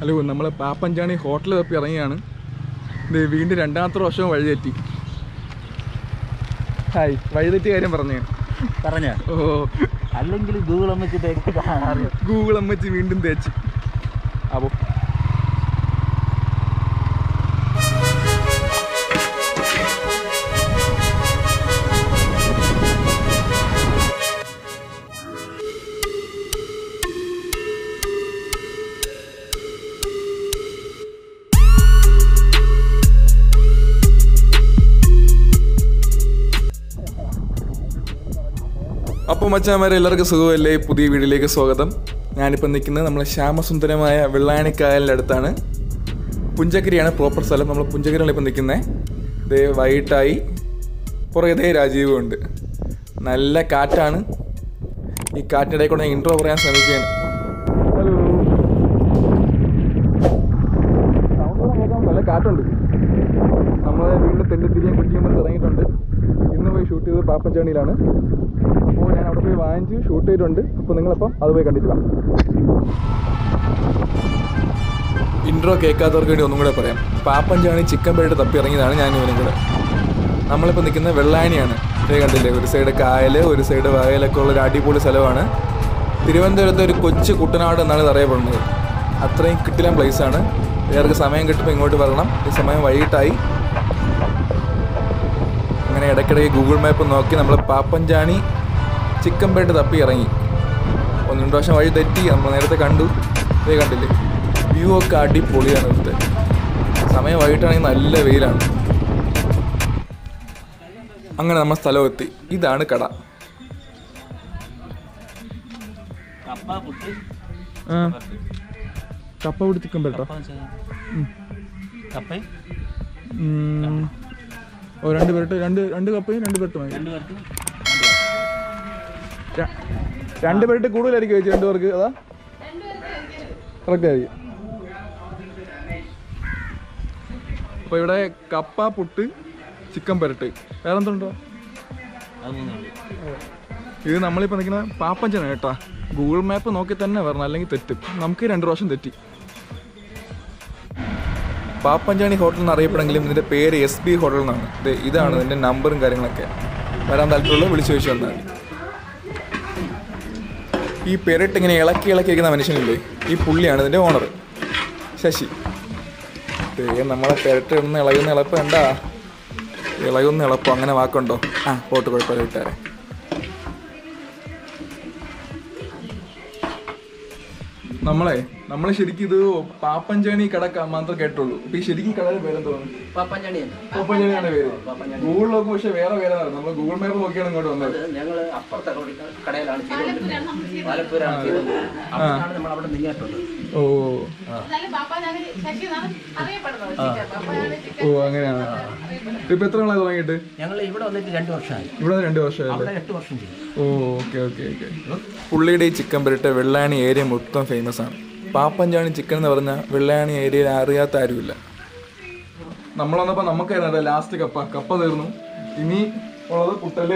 Hello, നമ്മൾ പാപ്പഞ്ചാണി hotel തപ്പി ഇറങ്ങിയാണ്. ഇത് വീണ്ടും രണ്ടാമത്തെ വർഷവും വഴിതെറ്റി. ഹായ്, വഴിതെറ്റിയ കാര്യം പറഞ്ഞോ? ഓ, അല്ലെങ്കിൽ ഗൂഗിൾ അമ്മച്ചി വീണ്ടും തേച്ച്. അപ്പോൾ മച്ചാന്മാരെ, എല്ലാവർക്കും സുഖമല്ലേ? പുതിയ വീഡിയോയിലേക്ക് സ്വാഗതം. ഞാനിപ്പോൾ നിൽക്കുന്നത് നമ്മളെ ശ്യാമസുന്ദരമായ വെള്ളായണിക്കായലിൻ്റെ അടുത്താണ്. പുഞ്ചക്കരിയാണ് പ്രോപ്പർ സ്ഥലം. നമ്മൾ പുഞ്ചക്കരിയാണ് ഇപ്പോൾ നിൽക്കുന്നത്. ഇതേ വൈകിട്ടായി, പുറകെ രാജീവും ഉണ്ട്. നല്ല കാറ്റാണ്. ഈ കാറ്റിനിടയിൽ കൂടെ ഞാൻ ഇൻട്രോ പറയാൻ ശ്രമിക്കുകയാണ്. ഹലോ, നല്ല കാറ്റുണ്ട്. നമ്മൾ വീണ്ടും തെണ്ടിത്തിരിയാൻ കുറ്റിയമ്മ ഇറങ്ങിയിട്ടുണ്ട്. ഇന്ന് പോയി ഷൂട്ട് ചെയ്തത് പാപ്പഞ്ചാണിയിലാണ്. അപ്പോൾ ഞാൻ അവിടെ പോയി വാങ്ങിച്ച് ഷൂട്ട് ചെയ്തിട്ടുണ്ട്. അപ്പോൾ നിങ്ങളപ്പം അത് പോയി കണ്ടിട്ട് വാ. ഇൻട്രോ കേൾക്കാത്തവർക്ക് വേണ്ടി ഒന്നും കൂടെ പറയാം. പാപ്പഞ്ചാണി ചിക്കൻ പേട്ട് തപ്പി ഇറങ്ങിയതാണ് ഞാൻ ഇവനും കൂടെ. നമ്മളിപ്പോൾ നിൽക്കുന്നത് വെള്ളായണിയാണ്. ഇതേ കണ്ടില്ലേ, ഒരു സൈഡ് കായൽ, ഒരു സൈഡ് വയലൊക്കെ ഉള്ളൊരു അടിപൊളി സ്ഥലമാണ്. തിരുവനന്തപുരത്തെ ഒരു കൊച്ചു കുട്ടനാട് എന്നാണ് ഇത് അറിയപ്പെടുന്നത്. അത്രയും കിട്ടില്ല പ്ലേസാണ്. വേറെ സമയം കിട്ടുമ്പോൾ ഇങ്ങോട്ട് വരണം. ഈ സമയം വൈകിട്ടായി. അങ്ങനെ ഇടയ്ക്കിടയ്ക്ക് ഗൂഗിൾ മാപ്പ് നോക്കി നമ്മൾ പാപ്പഞ്ചാണി ചിക്കൻ പേട്ട് തപ്പി ഇറങ്ങി. 1-2 പ്രാവശ്യം വഴി തെറ്റി. നമ്മൾ നേരത്തെ കണ്ടു. ഇതേ കണ്ടില്ലേ, വ്യൂ ഒക്കെ അടിപൊളിയാണ് ഇവിടുത്തെ. സമയം വൈകിട്ടാണെങ്കിൽ നല്ല വെയിലാണ്. അങ്ങനെ നമ്മൾ സ്ഥലം എത്തി. ഇതാണ് കട. കപ്പ പൊടി ചിക്കൻ പേട്ടോ. ഓ, 2 പേട്ട്, രണ്ട് കപ്പയും 2 പേട്ട് വാങ്ങി. 2 പേട്ട് കൂടുതലായിരിക്കും ചേച്ചി? 2 പേർക്ക് അതാ കറക്റ്റ് ആയിരിക്കും. അപ്പോൾ ഇവിടെ കപ്പ, പുട്ട്, ചിക്കൻ പെരട്ട്, വേറെ എന്തുണ്ടോ? ഇത് നമ്മളിപ്പോൾ നിൽക്കുന്ന പാപ്പഞ്ചാണ് കേട്ടാ. ഗൂഗിൾ മാപ്പ് നോക്കി തന്നെ വരണം, അല്ലെങ്കിൽ തെറ്റും. നമുക്ക് 2 പ്രാവശ്യം തെറ്റി. പാപ്പഞ്ചാണി ഹോട്ടൽ എന്ന് അറിയപ്പെടുമെങ്കിലും ഇതിൻ്റെ പേര് SB ഹോട്ടൽ എന്നാണ്. ഇതാണ് ഇതിൻ്റെ നമ്പറും കാര്യങ്ങളൊക്കെ. വരാൻ താല്പര്യമുള്ള വിളിച്ചു ചോദിച്ചു വന്നാൽ മതി. ഈ പെരട്ട് ഇങ്ങനെ ഇളക്കി ഇരിക്കുന്ന മനുഷ്യനില്ലേ, ഈ പുള്ളിയാണ് ഇതിൻ്റെ ഓണർ, ശശി. നമ്മളെ പെരട്ട് ഇടുന്ന ഇളകുന്ന ഇളപ്പ് കണ്ടാ, ഇളകുന്ന ഇളപ്പം അങ്ങനെ വാക്കുണ്ടോ? പോട്ട് കുഴപ്പമില്ല, വിട്ടാരെ. നമ്മള് ശരിക്കും ഇത് പാപ്പഞ്ചാണി കട മാത്രം കേട്ടുള്ളൂ. ഇപ്പൊ ഈ ശരിക്കും കടയുടെ പേരെന്തോന്നു? പാപ്പഞ്ചാണിയാണ് പേര്. ഗൂഗിൾ നോക്കും, പക്ഷെ വേറെ പേരാണ്. നമ്മൾ ഗൂഗിൾ മാപ്പ് നോക്കിയാണ് ഇങ്ങോട്ട് വന്നത്. ഓ ഓ, അങ്ങനെയാണ്. ഇപ്പൊ എത്ര നാളായി തുടങ്ങിയിട്ട്? ഇവിടെ 2 വർഷമായി. ഓ, ഓക്കെ. പുള്ളിയുടെ ഈ ചിക്കൻ പെരട്ട് വെള്ളായണി ഏരിയ മൊത്തം ഫേമസ് ആണ്. പാപ്പഞ്ചാണി ചിക്കൻ എന്ന് പറഞ്ഞാൽ വെള്ളായണി ഏരിയയിൽ അറിയാത്ത ആരുമില്ല. നമ്മൾ വന്നപ്പോൾ നമുക്കായിരുന്നു ലാസ്റ്റ് കപ്പ തീർന്നു. ഇനി ഉള്ളത് പുട്ടല്ലേ.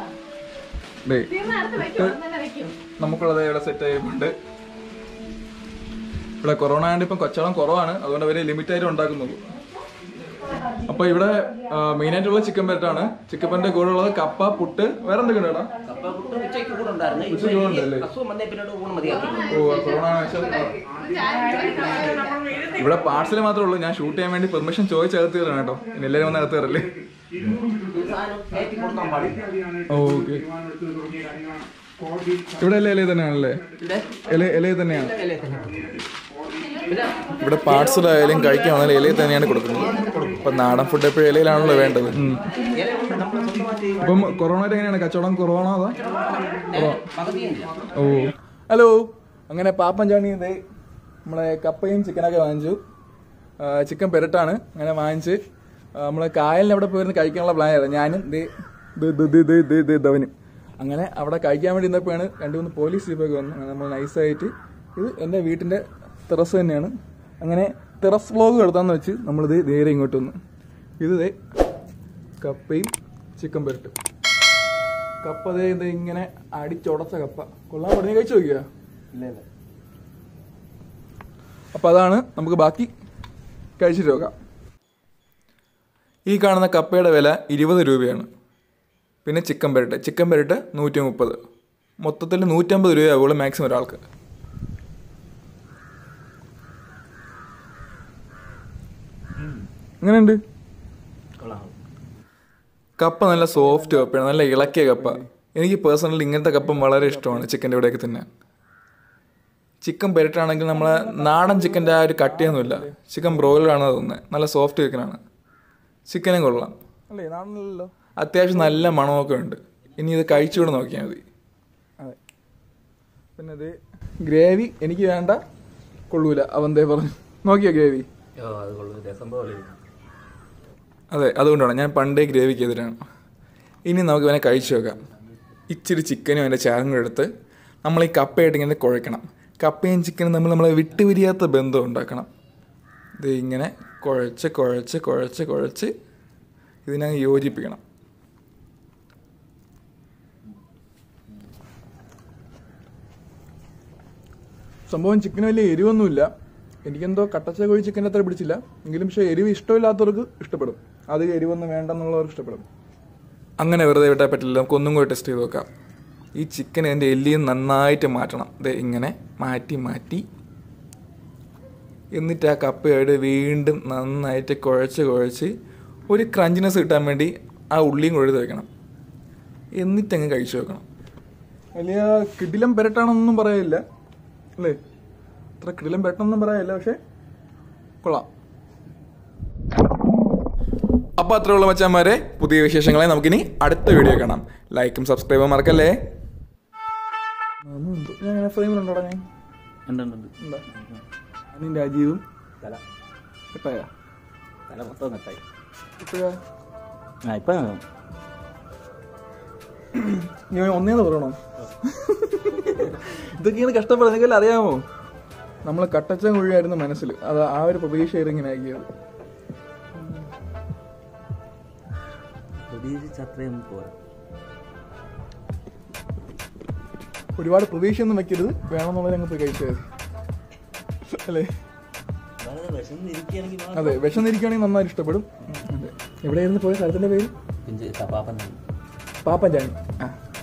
നമുക്കുള്ളത് ഇവിടെ സെറ്റ് ആയിട്ടുണ്ട്. ഇവിടെ കൊറോണ ആയതുകൊണ്ട് ഇപ്പം കച്ചവടം കുറവാണ്. അതുകൊണ്ട് അവർ ലിമിറ്റായിട്ട് ഉണ്ടാക്കുന്നുള്ളൂ. അപ്പോൾ ഇവിടെ മെയിനായിട്ടുള്ള ചിക്കൻ പെരട്ടാണ്. ചിക്കൻ പെരന്റെ കൂടെ ഉള്ളത് കപ്പ, പുട്ട്, വേറെ എന്തൊക്കെയാണ് കേട്ടാ? ഇവിടെ പാർസൽ മാത്രമേ ഉള്ളൂ. ഞാൻ ഷൂട്ട് ചെയ്യാൻ വേണ്ടി പെർമിഷൻ ചോദിച്ച് അകത്ത് കയറാണ് കേട്ടോ. ഇനി എല്ലാവരും വന്ന് അകത്ത് കയറല്ലേ. ഓക്കെ, ഇവിടെ ഇല തന്നെയാണല്ലേ? ഇല തന്നെയാണ്. ഇവിടെ പാർസൽ ആയാലും കഴിക്കാണെന്നാലും ഇലയിൽ തന്നെയാണ് കൊടുക്കുന്നത്. ഇപ്പൊ നാടൻ ഫുഡ് എപ്പോഴും ഇലയിലാണല്ലോ വേണ്ടത്. ഇപ്പം കൊറോണയുടെ എങ്ങനെയാണ് കച്ചവടം? കുറവാണോ അതോ? ഓ, ഹലോ. അങ്ങനെ പാപ്പഞ്ചാണി നമ്മളെ കപ്പയും ചിക്കനൊക്കെ വാങ്ങിച്ചു. ചിക്കൻ പെരട്ടാണ്. അങ്ങനെ വാങ്ങിച്ച് നമ്മളെ കായലിന് അവിടെ പോയിരുന്ന് കഴിക്കാനുള്ള പ്ലാൻ ആയിരുന്നു ഞാനും ധവനും. അങ്ങനെ അവിടെ കഴിക്കാൻ വേണ്ടി ഇരുന്നപ്പോഴാണ് 2-3 പോലീസ് ജീപ്പൊക്കെ വന്നു. അങ്ങനെ നമ്മൾ നൈസായിട്ട്, ഇത് എൻ്റെ വീട്ടിൻ്റെ ടെറസ് തന്നെയാണ്. അങ്ങനെ ടെറസ് വ്ലോഗ് എടുത്താന്ന് വെച്ച് നമ്മളിത് നേരെ ഇങ്ങോട്ട് വന്നു. ഇത് കപ്പയും ചിക്കൻ പെരട്ടും. കപ്പ ഇങ്ങനെ അടിച്ചുടച്ച കപ്പ. കൊള്ളാൻ പറഞ്ഞ് കഴിച്ചു നോക്കിയാ? ഇല്ല. അപ്പോൾ അതാണ്, നമുക്ക് ബാക്കി കഴിച്ചിട്ട് നോക്കാം. ഈ കാണുന്ന കപ്പയുടെ വില 20 രൂപയാണ്. പിന്നെ ചിക്കൻ പെരട്ട് 130. മൊത്തത്തിൽ 150 രൂപയാവുള്ളൂ മാക്സിമം ഒരാൾക്ക്. എങ്ങനെയുണ്ട്? കപ്പ നല്ല സോഫ്റ്റ് കപ്പയാണ്, നല്ല ഇളക്കിയ കപ്പ. എനിക്ക് പേഴ്സണലി ഇങ്ങനത്തെ കപ്പ വളരെ ഇഷ്ടമാണ് ചിക്കൻ്റെ ഇവിടെയൊക്കെ തിന്നാൻ. ചിക്കൻ പെരട്ടാണെങ്കിൽ നമ്മളെ നാടൻ ചിക്കൻ്റെ ആ ഒരു കട്ടിയൊന്നുമില്ല. ചിക്കൻ ബ്രോയിലറാണ് തോന്നുന്നത്. നല്ല സോഫ്റ്റ് ചിക്കനാണ്. ചിക്കനും കൊള്ളാം അല്ലേ? നാടനല്ലോ. അത്യാവശ്യം നല്ല മണമൊക്കെ ഉണ്ട്. ഇനി ഇത് കഴിച്ചുകൂടെ നോക്കിയാൽ മതി. അതെ. പിന്നെ ഇത് ഗ്രേവി എനിക്ക് വേണ്ട, കൊള്ളൂല. അവന്തേ പറഞ്ഞു. നോക്കിയോ ഗ്രേവി? അതെ, അതുകൊണ്ടാണ് ഞാൻ പണ്ടേ ഗ്രേവിക്ക് എതിരാണ്. ഇനി നമുക്ക് ഇവനെ കഴിച്ചു നോക്കാം. ഇച്ചിരി ചിക്കനും അതിൻ്റെ ചാറും കൂടെ എടുത്ത് നമ്മൾ ഈ കപ്പയായിട്ട് ഇങ്ങനെ കുഴക്കണം. കപ്പയും ചിക്കനും തമ്മിൽ നമ്മളെ വിട്ടുപിരിയാത്ത ബന്ധം ഉണ്ടാക്കണം. ഇത് ഇങ്ങനെ കുഴച്ച് കുഴച്ച് കുഴച്ച് കുഴച്ച് ഇതിനങ്ങ് യോജിപ്പിക്കണം. സംഭവം ചിക്കന് വലിയ എരിവൊന്നുമില്ല. എനിക്കെന്തോ കട്ടച്ച കോഴി ചിക്കൻ്റെ അത്ര പിടിച്ചില്ല. എങ്കിലും പക്ഷേ എരിവ് ഇഷ്ടമില്ലാത്തവർക്ക് ഇഷ്ടപ്പെടും. അത് എരിവൊന്നും വേണ്ടെന്നുള്ളവർക്ക് ഇഷ്ടപ്പെടും. അങ്ങനെ വെറുതെ വിട്ടാൽ പറ്റില്ല. നമുക്ക് ഒന്നും കൂടി ടെസ്റ്റ് ചെയ്ത് നോക്കാം. ഈ ചിക്കൻ അതിൻ്റെ എല്ലിയും നന്നായിട്ട് മാറ്റണം. ഇത് ഇങ്ങനെ മാറ്റി മാറ്റി എന്നിട്ട് ആ കപ്പയായിട്ട് വീണ്ടും നന്നായിട്ട് കുഴച്ച് കുഴച്ച് ഒരു ക്രഞ്ചിനെസ് കിട്ടാൻ വേണ്ടി ആ ഉള്ളിയും കൊഴുത്ത് വെക്കണം. എന്നിട്ടങ്ങ് കഴിച്ചു വെക്കണം. വലിയ കിടിലം പെരട്ടാണെന്നൊന്നും പറയില്ല അല്ലേ? അത്ര കിടിലം പെരട്ടൊന്നും പറയാനില്ല, പക്ഷേ കൊള്ളാം. അപ്പോൾ അത്രേ ഉള്ള മച്ചാന്മാരെ, പുതിയ വിശേഷങ്ങളെ നമുക്കിനി അടുത്ത വീഡിയോ കാണാം. ലൈക്കും സബ്സ്ക്രൈബും മറക്കല്ലേ. ഞാൻ ഫ്രെയിമിലുണ്ടോടാ? ഞാൻ രാജീവും എപ്പോഴാ തല മൊത്തം നെട്ടായി. എപ്പോഴാ ഇപ്പം ഞാൻ ഒന്നേന്ന് പറയണോ? ഇതൊക്കെയാണ് കഷ്ടപ്പെടുന്നത്. നിങ്ങൾക്കെല്ലാം അറിയാമോ? നമ്മൾ കട്ടച്ച കുഴിയായിരുന്നു മനസ്സിൽ. അത് ആ ഒരു പ്രതീക്ഷ ഇങ്ങനെ ആക്കിയത്. ഒരുപാട് പ്രതീക്ഷയൊന്നും വെക്കരുത്. വേണമെന്നുള്ളത് ഞങ്ങൾ പോയി കഴിച്ചത് അല്ലേ? അതെ, വിശന്നിരിക്കുകയാണെങ്കിൽ നന്നായിട്ട് ഇഷ്ടപ്പെടും. അതെ. എവിടെയായിരുന്നു പോയ സ്ഥലത്തിന്റെ പേര്? പാപ്പൻ ചാണി. ആ